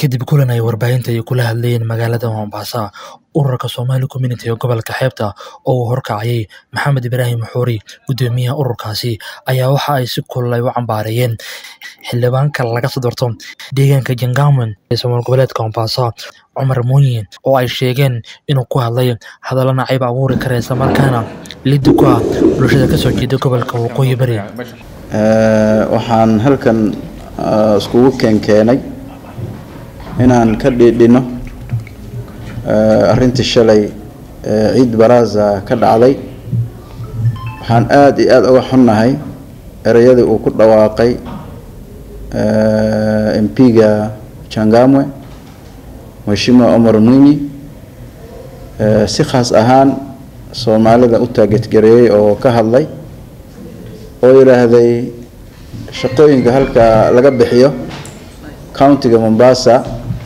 kadib kulan ay warbaahinta ay kula hadlayeen magaalada Mombasa ururka Somali Community ee gobolka xeebta oo uu horkacayay Maxamed Ibraahim Xuuri gudoomiyaha ururkaasi ayaa waxa ay si kulay u cambaarayeen xildhibaanka laga soo doorto deegaanka Jangaman ee Soomaali goboleedka Mombasa Cumar Muuyin oo ay sheegeen inuu ku hadlay hadallo nacayb abuuri kara isla markaana lid ku ah bulshada ka soo jeeda gobolka Waqooyi Bari. waxaan halkan iskugu keenay inaan ka dhidhino arrintii shalay ciid baraza ka dhacday. waxaan aad iyo aad uga xunnahay erayadii uu ku dhawaaqay MP-ga Changamwe Mheshimiwa Omar Mwinyi si khaas ahaan Soomaalida u taageerayay oo ka hadlay oo yiraahday shaqooyinka halka laga bixiyo county-ga Mombasa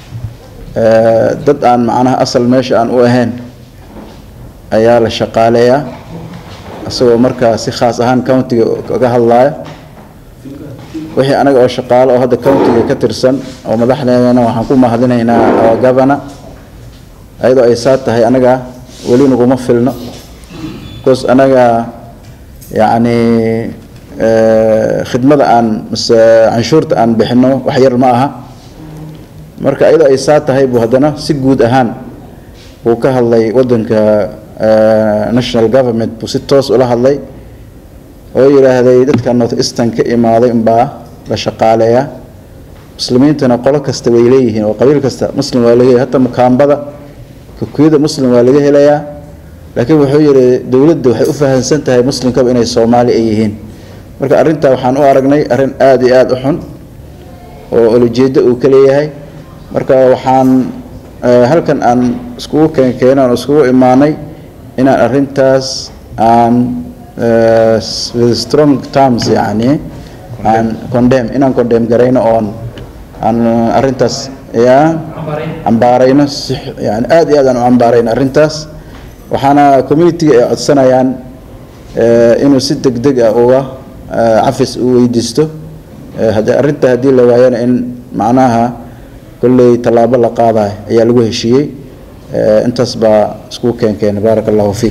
dad aan macnaha asal meesha aan u ahayn ayaa la shaqaaleeyaa asagoo markaa si khaas ahaan county-ga uga hadlaya wixii anaga oo shaqaale oo hadda county-ga ka tirsan oo madaxdeena waxaan ku mahadinaynaa oo governor ayadoo ay saa tahay anaga weli naguma filno because anaga yani khidmada aan canshuurta aan bixino wax yar ma aha marka ayadoo ay saa tahay buu haddana si guud ahaan uu ka hadlay wadanka national government buu si toos ula hadlay oo yiraahday dadka North Eastern ka imaaday inbaa la shaqaaleeyaa muslimiintana qolo kasta way leeyihiin oo qabiil kasta muslim waa laga hatta mukaambada kukuyada muslim waa laga helayaa laakiin wuxuu yiri dawladdu waxay u fahansan tahay muslimka inay Soomaali ay yihiin marka arinta waxaan u aragnay arin aad iyo aad u xun oo ujeedo uu ka leeyahay marka waxaan halkan aan iskugu keenay iskugu imaanay inaan arintaas aan with strong terms yani aan condemn garayno on aan arintaas ya ambaarayno yani aad iyo aad aan u ambaarayno arintaas waxaana community ay codsanayaan inuu si degdeg ah uga عفس ويدستو هذا أردت هذه اللوايان إن معناها كل طلاب الله قاضي يلوه شيء أنت صبا سكو كان بارك الله فيك.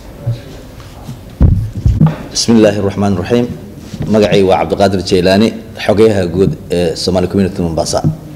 بسم الله الرحمن الرحيم مقعي وعبد القادر الجيلاني حقيها جود Somali Community Mombasa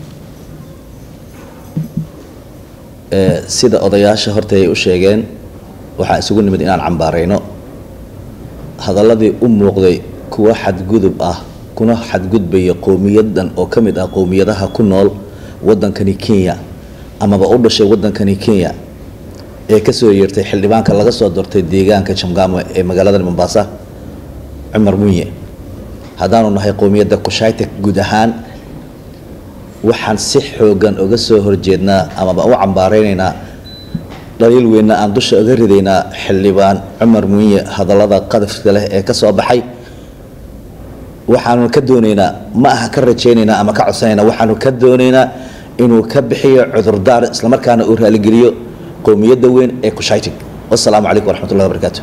سيدا أضياش هرتي وشيئين وحاسقون من إنان عمبارينو هذا الذي وقضي kuwa xadgudub ah kuna xadgudbay qowmiyadan oo kamid ah qowmiyadaha ku nool wadankani Kenya ama ba u dhashay wadankani Kenya ee ka soo yeertay xildhibaanka laga soo doortay deegaanka Changamwe ee magaalada Mombasa Cumar Muuyin hadaanu nahay qowmiyada Kushaytek guud ahaan waxaan si xoogan uga soo horjeednaa ama ba u cambaaraynaa daliil weyn aan dusha uga ridaynaa xildhibaan Cumar Muuyin hadallada qadafka leh ee ka soo baxay waxaanu ka doonaynaa ma aha ka rajaynaynaa ama ka codsanaynaa waxaanu ka doonaynaa inuu ka bixiyo cudurdaar isla markaana uu raali geliyo qowmiyada weyn ee Kushaytek. Wassalaamu alaykum warahmatullahi wabarakatuh.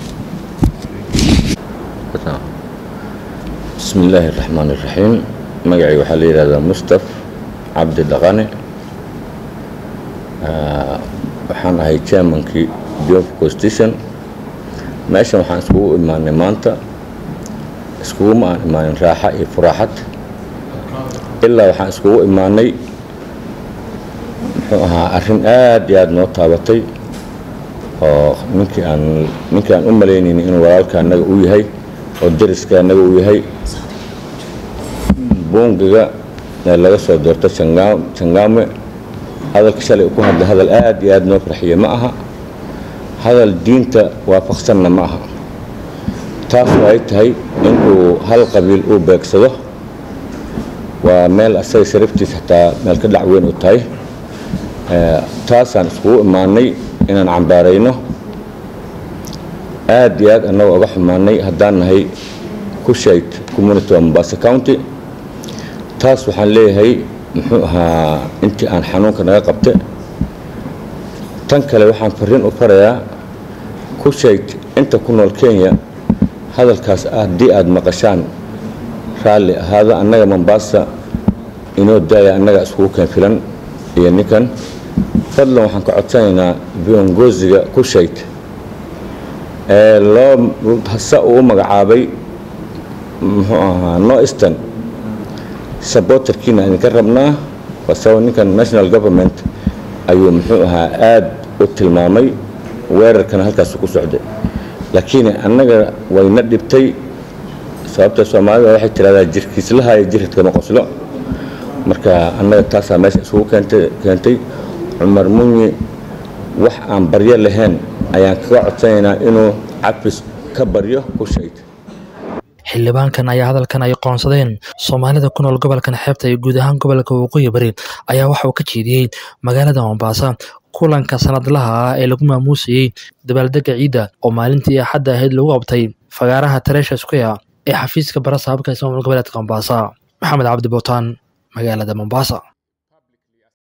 Bismillahir Rahmanir Rahim. Magacay waxa la yiraahdaa Mustafa Abdi Dhaqane. waxaan ahay chairman-kii Diop Constitution. meeshan waxaan iskugu imaanay maanta iskugu ma imaanin raaxa iyo faraxad ilaa waxaan iskugu imaanay muxuu ahaa arrin aad iyo aad noo taabatay oo ninkii aan u maleynaynin inuu walaalka anaga u yahay oo dariska anaga u yahay boongiga laga soo doorto Changamwe hadalka shalay ku hadlay hadal aad iyo aad noo farxiyo ma aha hadal diinta waafaqsanna ma aha taas ay tahay inuu hal qabiil uu beegsado waa meel asay sharaftiisa xitaa meel ka dhac weyn u tahay taasaan iskugu imaanay inaan cambaarayno aad iyo aad annaga uga xumaanay haddaan nahay Kushayt Community Mombasa County taas waxaan leeyahay muxuu ahaa intii aan xanuunka naga qabtay tan kale waxaan fariin u farayaa Kushayt inta ku nool Kenya hadalkaas haddii aad maqashaan raalli ahaada annaga Mombasa inoo daaya annaga iskugu keen filan iyo ninkan fadlan waxaan ka codsanaynaa viongoziga Kushite ee loo hasa uu magacaabay muxuu ahaa Northeastern supporterkiina aan ka rabnaa wasoo ninkan national government ayuu muxuu ahaa aad u tilmaamay weerarkan halkaas ku socday laakiin annaga wayna dhibtay sababta Soomaalida waxay tiraahdaa jirkiislaha iyo jirkadka ma qoslo marka annaga taas meesha isugu keentay Umar Munyi wax aan baryo lahayn ayaan ka codsanaynaa inuu cafis ka baryo Kushite. xildhibaankan ayaa hadalkan ay qoonsadeen Soomaalida ku nool gobolkan xeebta iyo guud ahaan gobolka Waqooyi Bari ayaa waxa uu ka jeediyay magaalada Mombasa kulanka sanadlaha ah ee lagu maamuusay dabaaldega ciida oo maalintii Axad ahayd lagu qabtay fagaaraha Tareesha Square ee xafiiska barasaabka Ismaamul goboleedka Mombasa. Maxamed Cabdi Bootaan magaalada Mombasa.